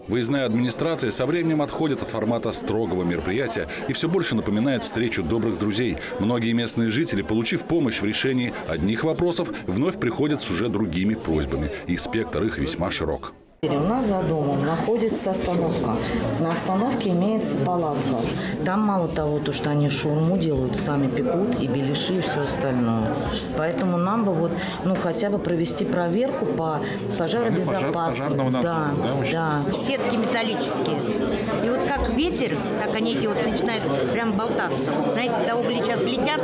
Выездная администрация со временем отходит от формата строгого мероприятия и все больше напоминает встречу добрых друзей. Многие местные жители, получив помощь в решении одних вопросов, вновь приходят с уже другими просьбами. И спектр их весьма широк. У нас за домом находится остановка. На остановке имеется палатка. Там мало того, что они шаурму делают, сами пекут и беляши и все остальное. Поэтому нам бы хотя бы провести проверку по пожаробезопасности. Да. Сетки металлические. И вот как ветер, так они начинают прям болтаться. Знаете, до угли сейчас летят.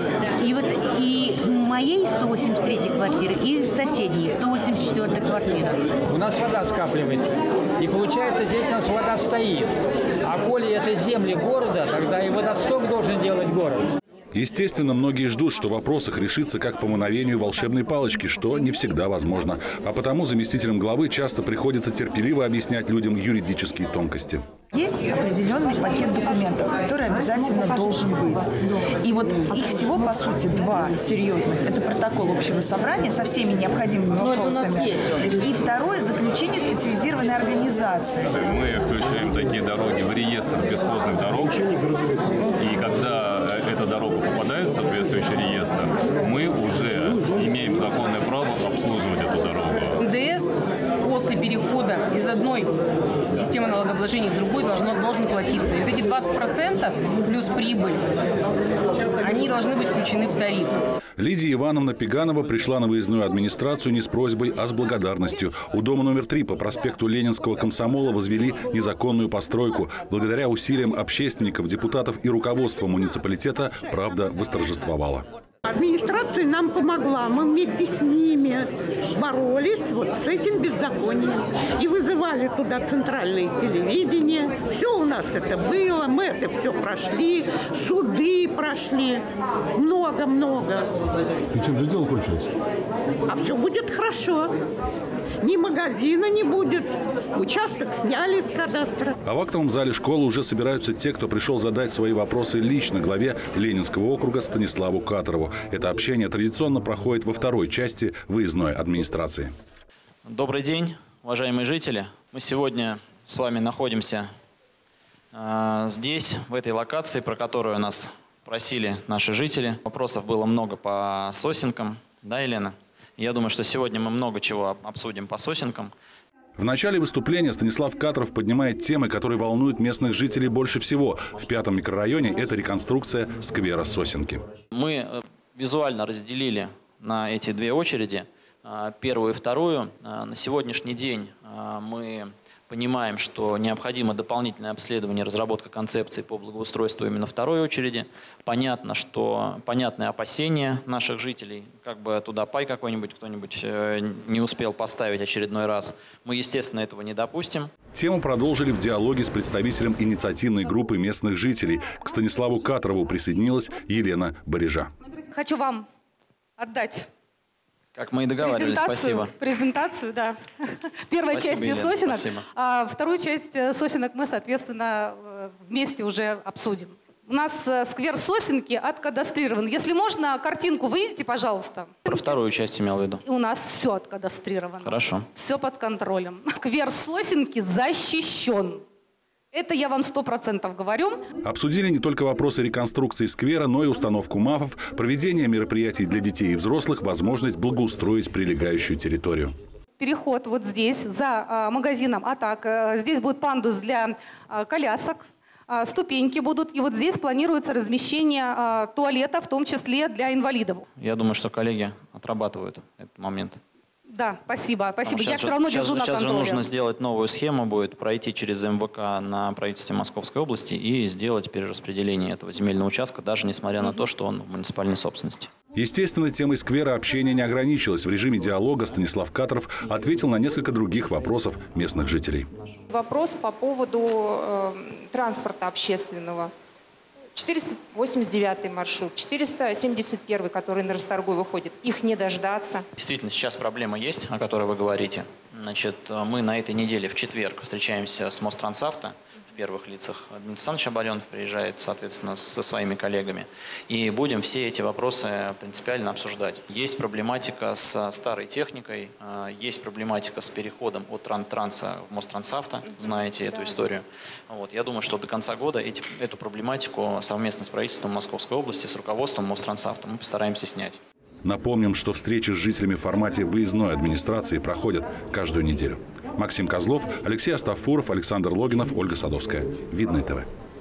И моей 183-й квартиры, и соседней 184-й квартиры. У нас вода скапливается. И получается, здесь у нас вода стоит. А коли это земли города, тогда и водосток должен делать город. Естественно, многие ждут, что вопрос их решится как по мановению волшебной палочки, что не всегда возможно. А потому заместителям главы часто приходится терпеливо объяснять людям юридические тонкости. Есть определенный пакет документов, который обязательно должен быть. И их всего, по сути, два серьезных. Это протокол общего собрания со всеми необходимыми вопросами. И второе – заключение специализированной организации. Мы включаем такие дороги в реестр бесхозных дорог. И когда эта дорога попадает в соответствующий реестр, мы уже имеем законное право обслуживать эту дорогу. НДС после перехода из одной системы налогообложения в другой должен платиться. И вот эти 20% плюс прибыль, они должны быть включены в тариф. Лидия Ивановна Пеганова пришла на выездную администрацию не с просьбой, а с благодарностью. У дома номер 3 по проспекту Ленинского комсомола возвели незаконную постройку. Благодаря усилиям общественников, депутатов и руководства муниципалитета правда восторжествовала. Администрация нам помогла. Мы вместе с ними боролись с этим беззаконием. И вызывали туда центральное телевидение. Все у нас это было. Мы это все прошли. Суды прошли. Много-много. И чем же дело кончилось? А все будет хорошо. Ни магазина не будет. Участок сняли с кадастра. А в актовом зале школы уже собираются те, кто пришел задать свои вопросы лично главе Ленинского округа Станиславу Катарову. Это общение традиционно проходит во второй части выездной администрации. Добрый день, уважаемые жители. Мы сегодня с вами находимся здесь, в этой локации, про которую нас просили наши жители. Вопросов было много по сосенкам, да, Елена? Я думаю, что сегодня мы много чего обсудим по сосенкам. В начале выступления Станислав Катаров поднимает темы, которые волнуют местных жителей больше всего. В 5-м микрорайоне это реконструкция сквера Сосенки. Мы визуально разделили на эти две очереди, первую и вторую. На сегодняшний день мы понимаем, что необходимо дополнительное обследование, разработка концепции по благоустройству именно второй очереди. Понятно, что понятные опасения наших жителей, как бы туда пай какой-нибудь кто-нибудь не успел поставить очередной раз. Мы, естественно, этого не допустим. Тему продолжили в диалоге с представителем инициативной группы местных жителей. К Станиславу Катарову присоединилась Елена Барежа. Хочу вам отдать. Как мы и договаривались, спасибо. Презентацию, да. Первая часть сосенок, а вторую часть сосенок мы, соответственно, вместе уже обсудим. У нас сквер Сосенки откадастрирован. Если можно, картинку выведите, пожалуйста. Про вторую часть имел в виду. У нас все откадастрировано. Хорошо. Все под контролем. Сквер Сосенки защищен. Это я вам 100% говорю. Обсудили не только вопросы реконструкции сквера, но и установку МАФов, проведение мероприятий для детей и взрослых, возможность благоустроить прилегающую территорию. Переход вот здесь, за магазином «Атак». Здесь будет пандус для колясок, ступеньки будут. И вот здесь планируется размещение туалета, в том числе для инвалидов. Я думаю, что коллеги отрабатывают этот момент. Да, спасибо. Спасибо. Я все равно держу на контроле. Сейчас же нужно сделать новую схему, будет пройти через МВК на правительстве Московской области и сделать перераспределение этого земельного участка, даже несмотря на то, что он в муниципальной собственности. Естественно, темой сквера общение не ограничилось. В режиме диалога Станислав Катаров ответил на несколько других вопросов местных жителей. Вопрос по поводу транспорта общественного. 489 маршрут, 471, который на Расторгуй выходит, их не дождаться. Действительно, сейчас проблема есть, о которой вы говорите. Значит, мы на этой неделе в четверг встречаемся с Мострансавто. первых лицах Дмитрий Александрович Абаренов приезжает, соответственно, со своими коллегами. И будем все эти вопросы принципиально обсуждать. Есть проблематика с старой техникой, есть проблематика с переходом от Транса в Мострансавто, знаете эту историю. Вот. Я думаю, что до конца года эту проблематику совместно с правительством Московской области, с руководством Мострансавто мы постараемся снять. Напомним, что встречи с жителями в формате выездной администрации проходят каждую неделю. Максим Козлов, Алексей Астафуров, Александр Логинов, Ольга Садовская. Видное ТВ.